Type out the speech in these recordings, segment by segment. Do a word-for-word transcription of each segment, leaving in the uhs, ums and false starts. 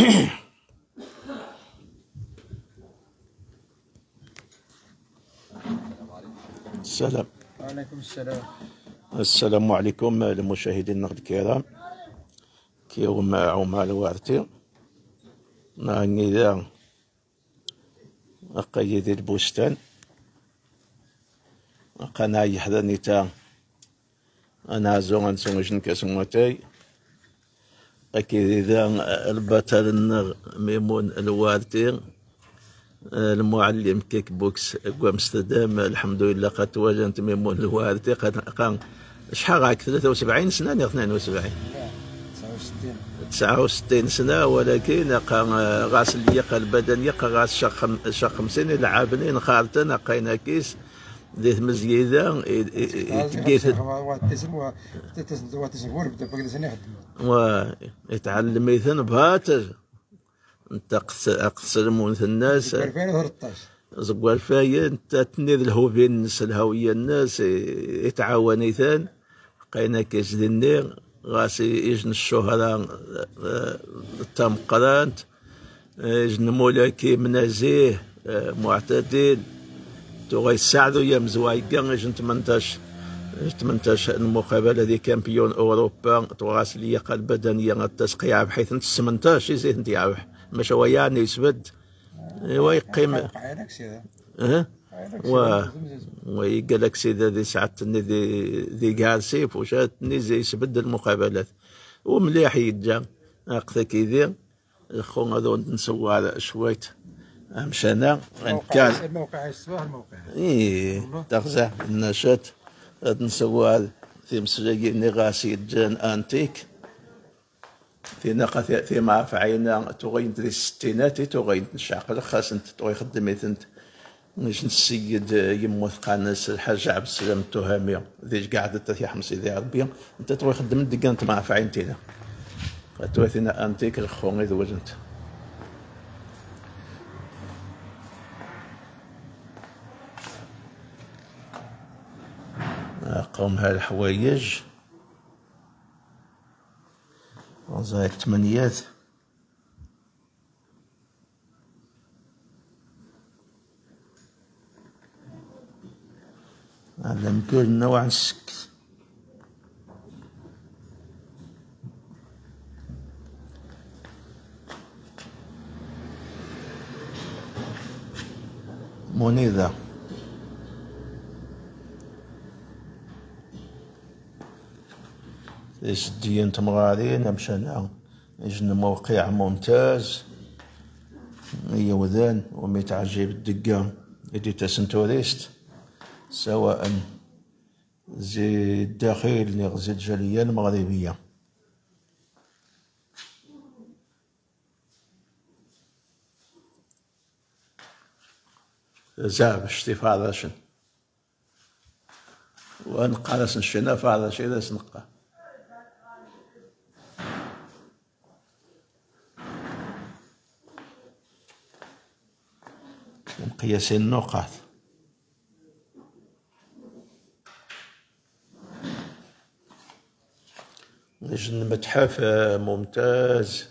السلام. وعليكم السلام. السلام عليكم المشاهدين الكرام. كيوم مع مع الوارتي نعني ذا أقيد البستان أقنا يحضرني تا أنا زوان سمجن كسموتي أكيد ذا البطل النغ ميمون الوارتي المعلم كيك بوكس امستردام. الحمد لله قد تواجهت ميمون الوارتي قد قام شحال هاك ثلاثة وسبعين سنة ولا اثنين وسبعين؟ تسعة وستين سنة، ولكن قام غاس اللياقة البدنية غاس شا خمسين لعابنين خالتنا قاينا كيس ديت مزيدة ديت ويتعلم يثن بهاتر انت اقسم الناس زقوال فايا انت تنيذ الهوبين الناس الهوية الناس يتعاون يثان قاينا كيس دينير غاسي يجن الشهرة تام قرانت يجن مولاكي منازيه معتدل تو غيساعدو يا مزوايقا يجن ثمنطاش ثمنطاش المقابلة دي كامبيون اوروبا تو غاس اللياقة البدنية التسقيع بحيث انت ثمنطاش يزيد انت يعرف ماشي هو يعني يسبد ويقيم اه و ويجالكسي ذي ساعتني ذي ذي جالسيف وشاتني زي يسبد المقابلات ومليح يتجا اقتا كيدير خو هذو نسوا على شويت مشانا كان الموقع الصباح الموقع ايه تغزى النشاط نسوا في مسجين غاسي جان انتيك في نقا في مع فعينا تغين ذي الستينات تغين الشعق خاص انت تغي خدمت انت نيش السيد يموت قانس الحاج عبد السلام التهامي ذي قاعدة في حمص ذي ربي انت تروح خدم ديك انت مع فعينتينا توثينا انتيك الخوني ذو وجنت قوم هالحوايج وزايد ثمانيات علم كل نوع السك منيذة ديان تمغارين مشان يجن موقع ممتاز يوذان وميتعجب الدقة إديتا سنتوريست سواء زي الداخل لغزي الجالية المغربية زاب شتي فارشن ونقارس نشينا فارش إذا سنقا مقياسين النقاط نجن متحف ممتاز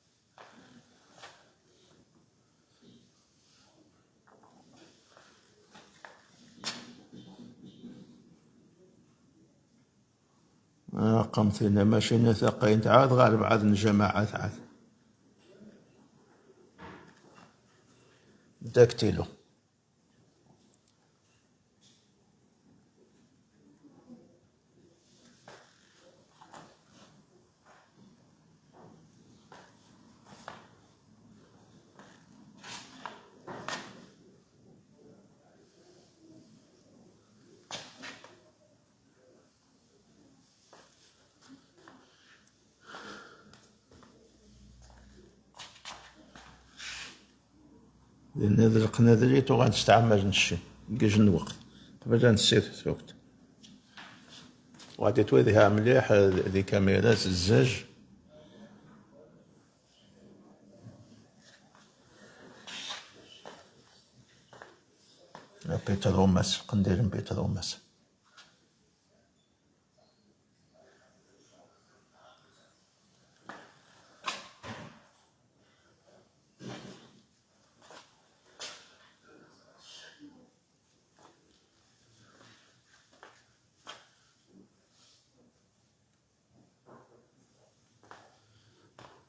قمت لنا ماشي ثقين تعاد غالب عاد الجماعات عاد داكتيلو لأن هذا القنادري تو غنستعمل نشي كيجي الوقت قبل نسيت الوقت وغادي تويديها مليح ذي كاميرات الزاج بيتروماس قنديل بيتروماس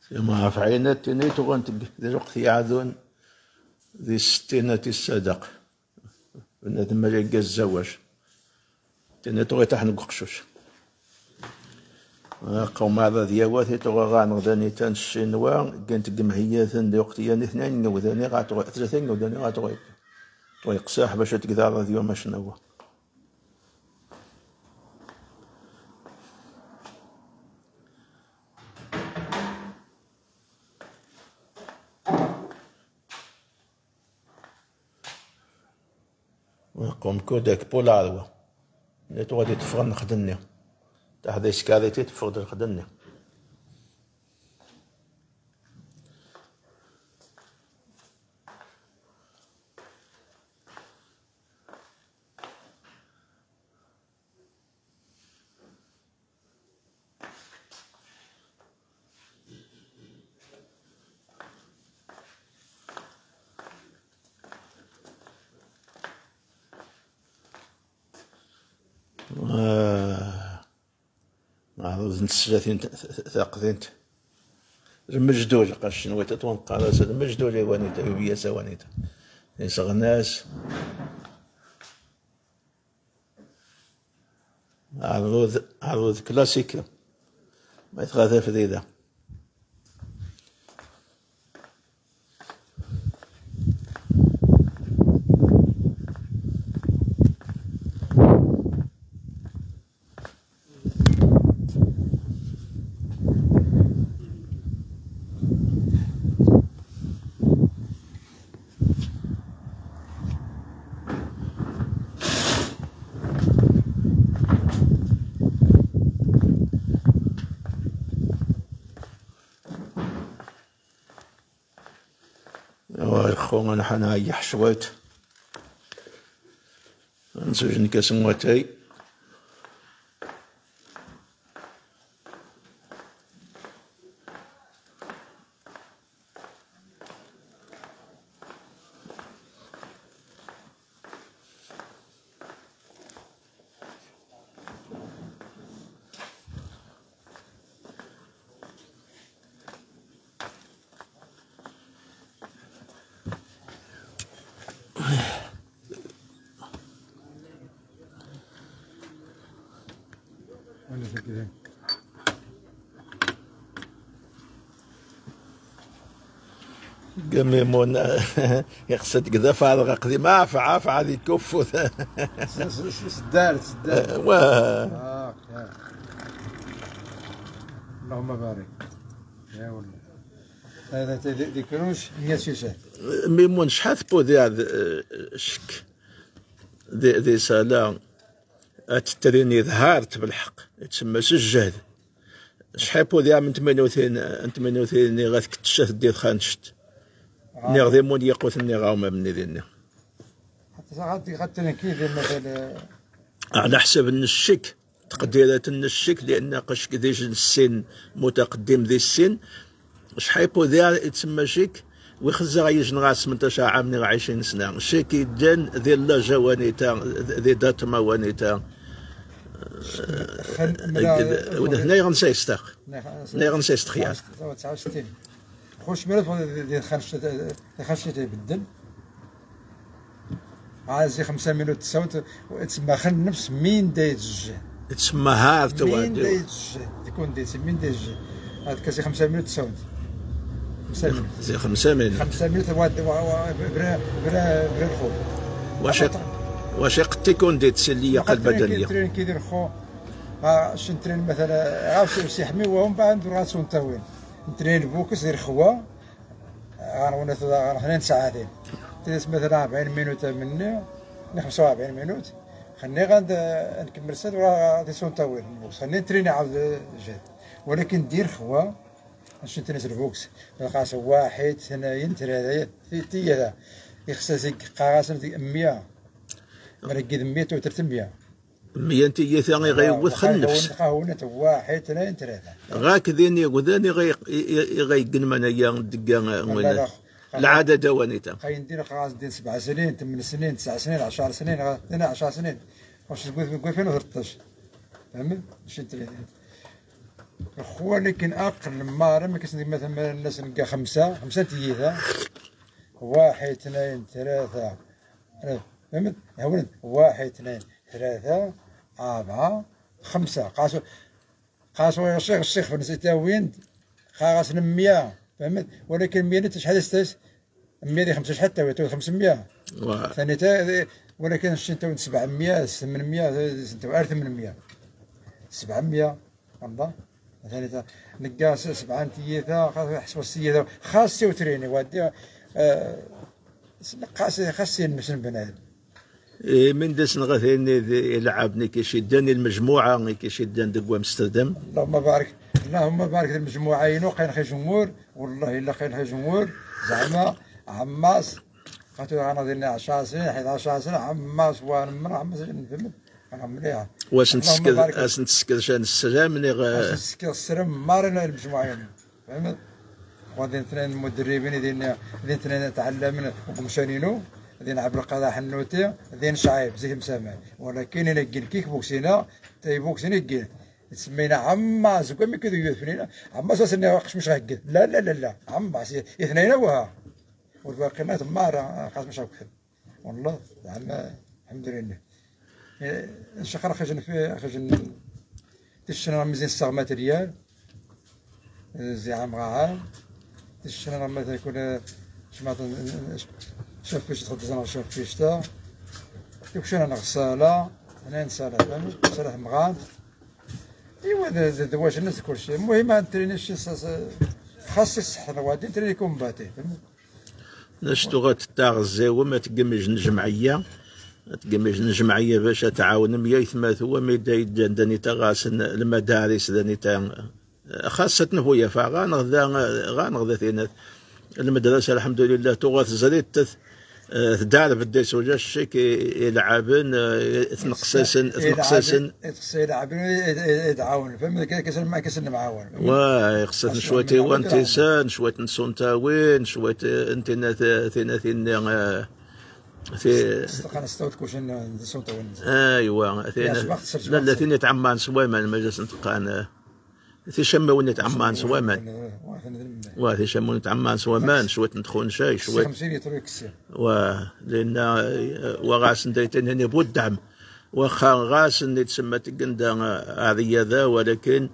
ما في عينات تنيت وغنتق ذي الوقت يعذون ذي الستينة الصدق بنادم ما يلقى الزواج تنيت غي تحنق قشوش قوم هذا دياوات تغا غانغداني تان الشينوا كانت جمعيات دي وقت يعني اثنين نوداني غاتغي ثلاثة نوداني غاتغي طوي قساح باش تقدر هذا اليوم شنو ونقوم كودك بولاروا نتو غادي تفغن خدني تاع هذا سكاريتي تفغد خدني معروض نتسلاتين ثاقذين المجدول قاش نويتا تونقاراس المجدول وانيتا يبيا وانيتا يسغناس عروض عروض كلاسيك ما يتغاثى في ذيذا خونا نحن هاي حشويت نسوج نكاس مواتاي قميمون يقصد كذا فارغ قدي ما عفا عفا عادي يكفو سدارت سدارت واه اللهم بارك يا ولد هذا ذكروش مية شيشة ميمون شحال بو ذي الشك ذي ذي سالا تريني ظهرت بالحق تسمى الجهد شحال بو ذي من ثمانية وثلاثين ثمانية وثلاثين غاث كتشات ديال خانشت ني غادي مون يقوت ني غاوما من ذي حتى غادي غادي كيف مثلا على حسب الشك تقديرات الشك لان قاش كديش السن متقدم ذي السن شحال بو ذي تسمى شيك ويخزا غيجن غا ثمنطاش عام ني عشرين سنه شيك يدان ذي لا جوانيتا ذي داتما وانيتا هنا غنسى يستاق هنا غنسى يستخيار تسعة وستين خوش مرات ديال خرجت خرجت يبدل عازي خمسة مينوت تساوت تسمى خل نفس مين دايت الجه تسمى هذا تو مين دايت الجه تكون دايت مين دايت الجه هاد كاسي خمسة مينوت تساوت خمسة مينوت زي خمسة مينوت خمسة مينوت بلا بلا بلا الخوف واش واش قد تكون ديت سليه قلب بدنيه ترين كيدير خو اش نترين مثلا عاوتاني سي حمي وهم بعد راسو نتاوين نترين بوكس دير خوا غنولي غنخلي ساعتين تديت مثلا أربعين مينوت مني خمسة وأربعين مينوت خليني غاد نكمل سد غادي سون طويل البوكس خليني نتريني عاود جهد ولكن ندير خوا باش نتريني البوكس نلقاش واحد اثنين ثلاثة في هذا يخصها قاصم مية مرقد مية و ثلاثمية مية انت ثاني غيوث خل نفس قهونة واحد اثنين ثلاثة غاك ذيني وذاني غي غيقن من ايام دقا العادة دوانيتا خاي ندير خلاص ندير سبع سنين ثمان سنين تسع سنين عشر سنين اثنا عشر سنين واش تقول تقول ألفين وثلاثطاش فهمت؟ ماشي انت الخوة لكن اقل مارا ما كاين مثلا الناس نلقى خمسه خمسه تييثا واحد اثنين ثلاثه فهمت يا ولد واحد اثنين ثلاثه اربعه خمسه قاسوا قاسوا يا شيخ الشيخ في نسيتاوين خاصنا مية فهمت ولكن مية شحال استاس مية خمسة شحال تا خمسمية ثاني تا ولكن شنو سبعمية ثمانمية ثمانمية سبعمية والله ثاني نلقى سبعة تيثا حسب السيده خاص تريني وادي خاص خاص نفس البنات من داس نغثين يلعبني كيشدني المجموعه كيشدن دقوا امستردام اللهم بارك اللهم بارك المجموعه ينو كاين خي جمهور والله الا كاين خي جمهور زعما عماس خاطر انا ديرنا عشرة سنين احد عشر سنه عماس وانا عماس فهمت انا مليح واش نتسكر اش نتسكر شان السلام ملي غا نتسكر السلام مارنا المجموعه فهمت غادي اثنين مدربين اللي اثنين تعلمنا ومشانينو غادي نلعب القضاء حنوتي غادي شعيب زي مسامع ولكن الا كين كيك بوكسينا تاي بوكسينا كين سمينا عماس كون ما كيدو يفنينا عماس سني واقش مش هكا لا لا لا لا عماس اثنين وها والباقيين تمارا خاص مش هكا والله زعما الحمد لله شكرا خرجنا في خرجنا تشنا مزيان الصاغ ماتريال زي عام غاها تشنا مثلا يكون شماط شوف فيش تخدزنا شوف فيش تا يكشنا غسالة هنا نسالة فهمت سالة مغاد ايوا دواش الناس كلشي المهم ما نترينيش خاص الصحة الوادي نتريني كومباتي فهمت نشتو غتتاغزي وما تقمج الجمعية تقمج الجمعية باش تعاون مية يثماثو وما يدايد داني تغاسن المدارس داني تا خاصة هويا فغانغذا غانغذا ثينات المدرسة الحمد لله تغاث زريت تدار بديس وجا الشيك يلعبن تنقسسن تنقسسن يلعبن يتعاون فهمت كاس ما كاس معاون واي خصنا شويه تيوان تيسان شويه نسون تاوين شويه انتنا ثينا ثينا في استقنا ستوت كوشن نسون تاوين ايوا ثينا لا لا ثينا تعمان سواما المجلس نتقان في شموني تعمان سوامان وفي شموني تعمان سوامان شويه ندخل شاي شويه و لان وغاس نديتن هنا بودعم واخا غاس اللي تسمى تقندا هذه ذا ولكن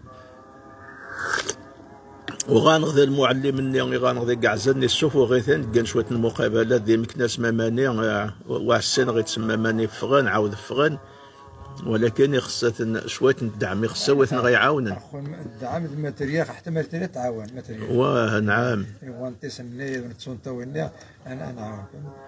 وغانغذ المعلم اللي غانغذ كاع زني السوفو غيثن كان شويه المقابلات ديال مكناس ماماني وحسن غيتسمى ماني فغان عاود فغان ولكن خصها شويه الدعم خصها وثن غيعاونن الدعم الماتريال حتى الماتريال تعاون الماتريال واه نعم ايوا انت سني ونتسون تاويني انا نعاون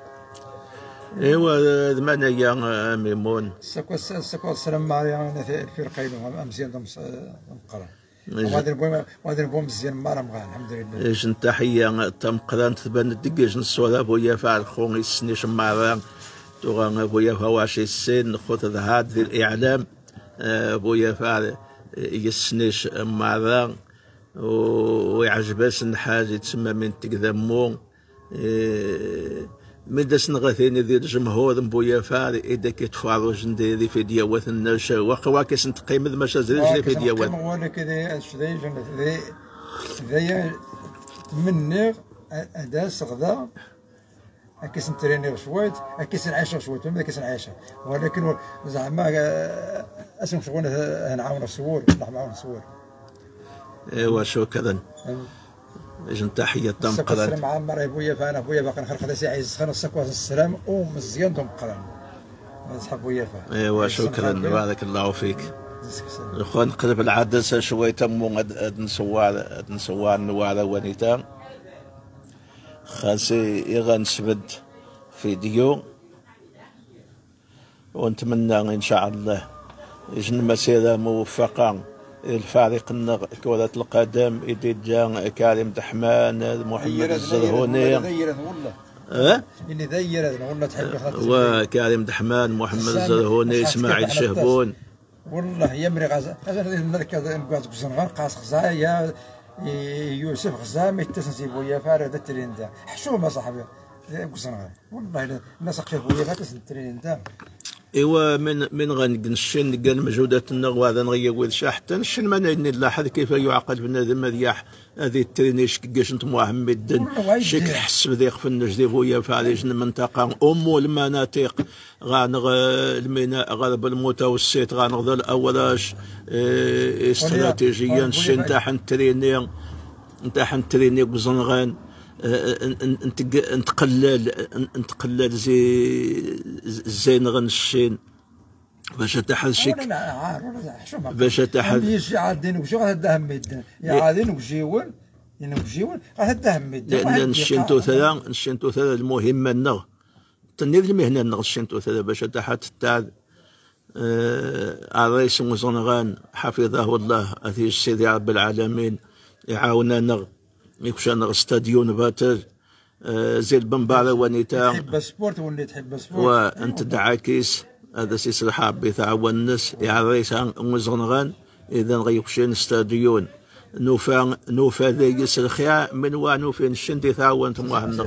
ايوا ذمانا يا ميمون سكو سكو السلام عليكم في القيل مزيان نقرا وهذا البوم وهذا البوم مزيان مارا مغان الحمد لله ايش تحيه تم قران تبان دقيش نصولا بويا فعل خوني سنيش مارا توغا بويا فواشي السن خذ هذا الإعلام بويا فعل يسنيش مارا ويعجبس الحاجة تسمى من تقدمو من داس نغثيني ذي الجمهور بويا فعل إذا كيتفارو جنديري في ديوات النشا وقوا كيس نتقيم ذا ماشا زريجلي في ديوات وانا كذا شذي ذي ذي مني أداس غدا كيس نتريني شويت كيس نعيش شويت ما كيس نعيش ولكن زعما اسم شغلنا نعاون الصور نعاون الصور ايوا شكرا اجن تحيه تم قرات السلام عمر بويا فانا بويا باقي نخرج هذا سي عايز خنا السكوات السلام ومزيان دم قران نصحب بويا فا ايوا شكرا بارك الله فيك اخوان نقلب العدسه شويه تمو نسوار نسوار نوار ونيتا خاصي يغنسبد فيديو ونتمنى ان شاء الله يجن مسيره موفقه الفريق كرة القدم إديجان كريم دحمان محمد الزرهوني اه اللي ذير والله تحب وكريم دحمان محمد الزرهوني اسماعيل شهبون والله يمري غزا هذا المركز نقعد بزنغار قاص غزايا يوسف غزا ما يتسنسي بويا فارد الترين دا حشومه صاحبي بزنغار والله الناس قشف بويا فاتس الترين دا ايوا من من غنشن قال مجهودات النغوة هذا نغير شا حتى نشن ما نلاحظ كيف يعقل بنادم هذه هذه الترينيش كاش انت محمد شكل حسب ذيق في النجدي بويا فعليش المنطقه ام المناطق غانغ الميناء غرب المتوسط غانغ الاوراش اه استراتيجيا شن تاع التريني نتاع التريني بزنغان نتقلل نتقلل زي زين غنشين باش تحل شك باش تحل يجي عادين وشو غادي ميدان يا عادين وجيون يعني وجيون غادي ميدان لان نشنتو ثلاث نشنتو ثلاث المهمه النغ تنير المهنه النغ نشنتو ثلاث باش تحت تاع الرئيس مزنغان حفظه الله اثي سيدي رب العالمين يعاوننا نغ يكشان استاديون باتر زي البنبارة ونيتا تحب السبورت واللي تحب السبورت وانت دعاكيس هذا سي صلاح يتعاون الناس يعريس عن مزغنغان اذا غيكشان استاديون نوفا نوفا ذيس الخيا من وانو فين الشن يتعاون تما هنا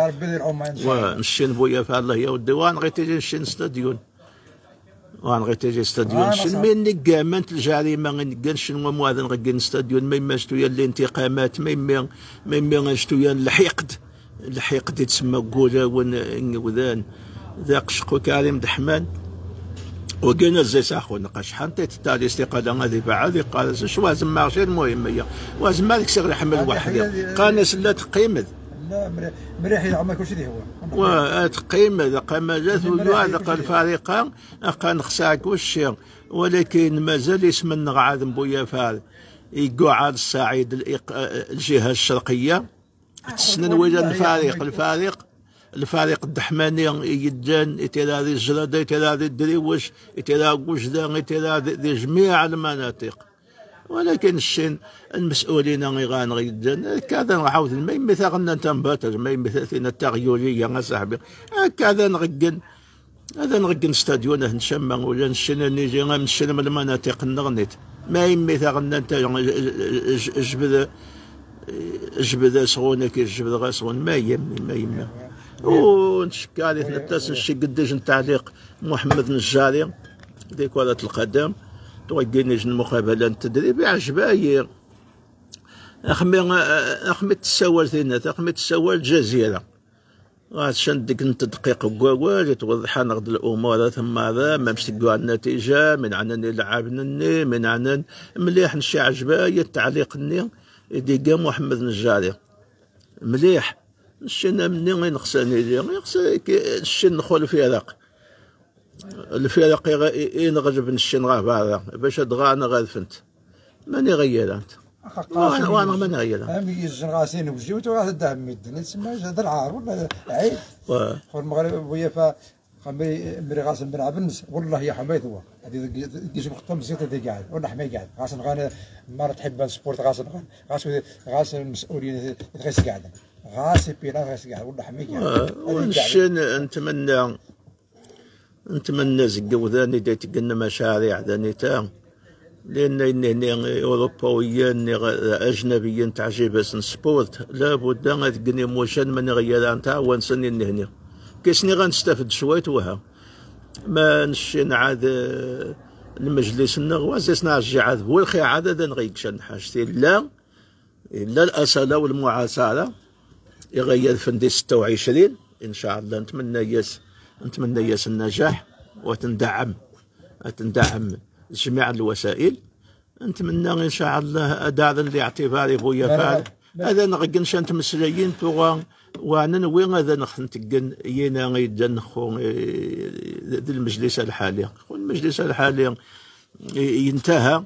ونشن بويا فالله يا الديوان غير تيجي نشن استاديون وان غير تيجي استاديون شن من نقامنت الجريمه غنشن ومواذن غير استاديون ما يمشتو يا الانتقامات ما يم ما يمشتو يا الحقد الحقد يتسمى قوله وذان ذاك شقو كريم دحمان وقلنا زي ساخو نقاش حنطيت تاع الاستقاله هذه بعد قال شو لازم ماشي المهم هي لازم مالك شغل حمل واحد قانس لا تقيمد لا مريح يعمل كل شيء هو وتقيم قامات ويوالق الفريقان كان خساك والشيء ولكن مازال يسمن عاد بويا فال يقعد الصعيد الجهه الشرقيه تسنن ولا الفريق الفريق الفريق الدحماني يدان يتلادي الجرده يتلادي الدريوش يتلادي وجدان يتلادي جميع المناطق ولكن الشين المسؤولين غيغان غيدان كذا نعاود ما يمثلنا تنباتج ما يمثلنا التغييريه صاحبي هكذا نغقن هذا نغقن استاديون نشم ولا نشن نيجي نشن من المناطق النغنيت ما يمثلنا انت جبد جبد سغونه كي جبد غاسغون ما يمي ما يمي ونشكى عليه نتاس نشي قداش التعليق محمد النجاري ديك كرة القدم توقيني المقابله التدريبي عجباي اخمي اخمي تساوى ثينا اخمي تساوى الجزيره غاشن ديك التدقيق كواوال توضح نغد الامور ثم هذا ما مش تقوا النتيجه من عنني لعبني من عنن مليح نشي عجباي التعليق ني ديك محمد النجاري مليح نشينا مني غير نقصاني لي نقص نشي ندخل الفرق الفرق ينغجب نشين غا بعضها باش دغانا غادفنت ماني غير انت وانا وانا ماني غير هم يجن وجيوت وغا تدعم ميدان يسمى هذا العار ولا عيب خو المغرب ويا فا خمي مري غاسل بن عبنس والله يا حميد هو هذه كيجي مختم زيت هذه قاعد ولا حمي قاعد غاسل غانا مرة تحب السبورت غاسل غاسل غاسل المسؤولين غيس قاعد غاسل بينا غيس قاعد ولا حمي قاعد ونشن نتمنى نتمنى زقو ذاني ديت قلنا مشاريع ذاني تاع لان هنا اوروبويا اجنبيا تعجب سبورت لابد غتقني موشن من غير نتاع ونسني هنا كيسني غنستافد شويه وها ما نشين عاد المجلس النغوازيسنا رجع عاد هو الخير عاد غيكشن حاجتي لا الا الاصاله والمعاصره يغير فندي ستة وعشرين ان شاء الله نتمنى ياس نتمنى ياس النجاح وتندعم تندعم جميع الوسائل نتمنى ان شاء الله اداء لاعتباري بويا فعل هذا نغقن شانت مسليين توغا وانا وين هذا نختنتقن ينا غيدن خو ذي المجلس الحالي خو المجلس الحالي ينتهى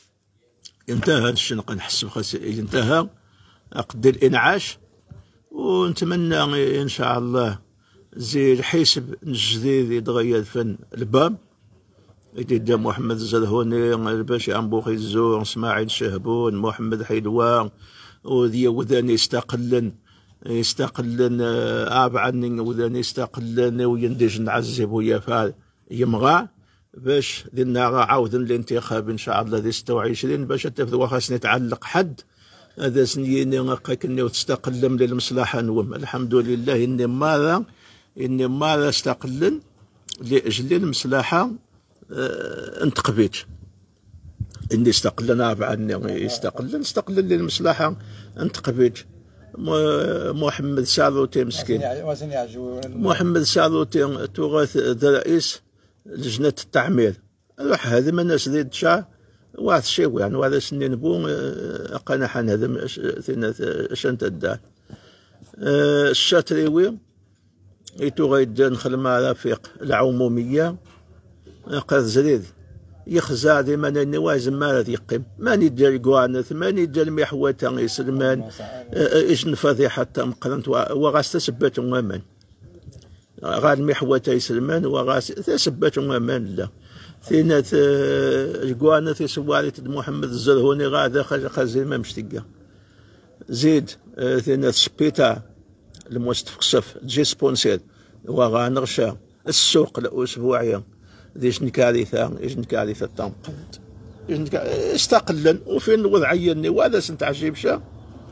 ينتهى الشنق نحسب خاص ينتهى عقد الانعاش ونتمنى ان شاء الله زي الحسب الجديد يتغير فن الباب يدي محمد الزرهوني الباشا عنبوخي الزور اسماعيل شهبون محمد حيدوان وذي وذاني يستقلن يستقلن ابعني وذاني يستقلن ويندج نعذب ويا فال يمغى باش دينا عاود الانتخاب ان شاء الله ذي ستة وعشرين باش تفذوا خاصني يتعلق حد هذا سنيني غاكني وتستقلم للمصلحه نوم الحمد لله اني ماذا اني ماذا استقلن لاجل المصلحه انتقبيت اني استقلنا بعدني يستقل نستقل للمصلحه انتقبيت محمد سالوتي مسكين محمد سالوتي تغاث رئيس لجنه التعمير روح هذا من الناس اللي تشا واحد الشيء يعني وهذا سنين بو قنا حن هذا ثنا شنت الدار الشاتريوي يتو غيد نخل مع رفيق العموميه قاد زريد يخزع ديما النواز ما يقيم ماني ديال كوانث ماني ديال محوته يسلمان اجن فضيحه مقرنت وغاس تثبت ومان غاد محوته يسلمان وغاس تثبت ومان لا ثينات الكوانث يسوالي محمد الزرهوني غادا خازي ما مشتقه زيد ثينات سبيتا المستقصف تجي سبونسير وغانغشا السوق الاسبوعيه ديش كارثه ايش كارثه تنقد ايش استقلا وفين وضعيني وهذا سنتعجب شا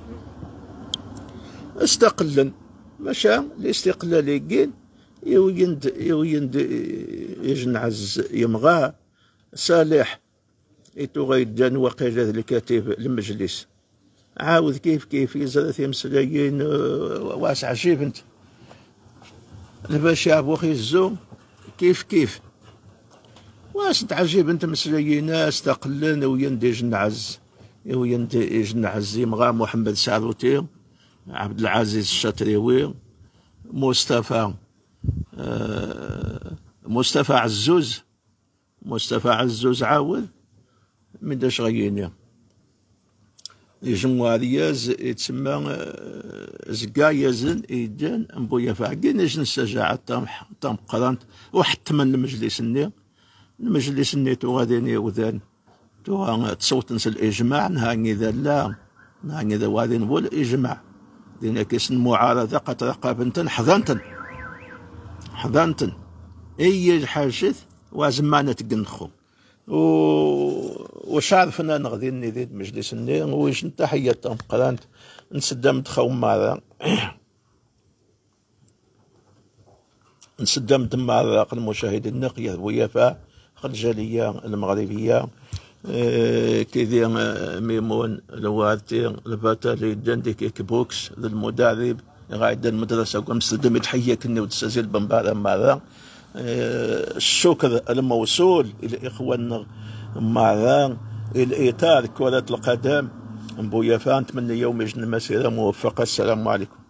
استقلا مشى الاستقلال يقين يويند يويند يجنعز يمغى صالح يتو غيدان وقيل الكاتب المجلس عاود كيف كيف يزرث مسلايين واسع عجيب انت الباشا بوخي الزوم كيف كيف واش تعجب انت مسلايين استقلن ويندي جنعز ويندي جنعز يمغى محمد سالوتي عبد العزيز الشاطريوي مصطفى آه مصطفى عزوز مصطفى عزوز عاود من داش غيني يجموارياز يتسمى زكا يزن ايدان مبويا فاقين اجن السجاعة تام قرانت وحتى من المجلس الني المجلس الني تو غاديني وذان تو تصوت نس الاجماع نهاني ذا لا نهاني ذا وادي نقول الاجماع دينا كيس المعارضة قد رقابنتن حضنتن حضنتن اي حاجث وازمانة تقنخو و واش عرفنا نغدي نيدي مجلس الني ويش تحية تام قرانت نسدم تخوم ماذا نسدم دمار المشاهدين النقية ويافا الجالية المغربية اه كيدير ميمون الوالدين الباتالي دندي كيك بوكس المدرب قاعد المدرسة قام نسدم يتحية كني وتسازيل بمبارا ماذا اه الشكر الموصول إلى إخواننا ماذا الإطار كرة القدم مبويا فان نتمنى يوم يجن مسيرة موفقة. السلام عليكم.